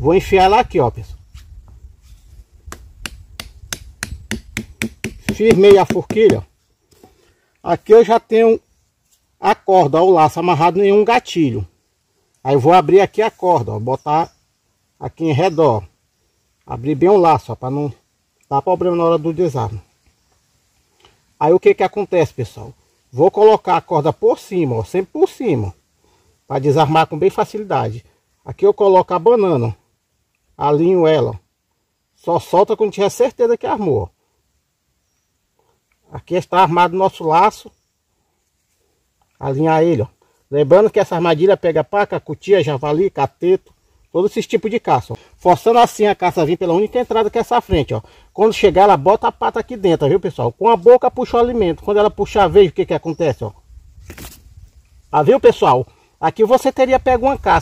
Vou enfiar ela aqui, ó, pessoal. Firmei a forquilha. Aqui eu já tenho a corda, ó, o laço amarrado em um gatilho. Aí eu vou abrir aqui a corda, ó, botar aqui em redor. Abrir bem o laço, ó, para não dar problema na hora do desarme. Aí o que que acontece, pessoal? Vou colocar a corda por cima, ó, sempre por cima, para desarmar com bem facilidade. Aqui eu coloco a banana, alinho ela, só solta quando tiver certeza que armou. Aqui está armado o nosso laço, alinhar ele, ó. Lembrando que essa armadilha pega paca, cutia, javali, cateto, todos esses tipos de caça, ó. Forçando assim a caça a vir pela única entrada que é essa frente, ó. Quando chegar, ela bota a pata aqui dentro, viu, pessoal? Com a boca puxa o alimento. Quando ela puxar, veja o que que acontece, ó. Ah, viu, pessoal? Aqui você teria pego uma caça.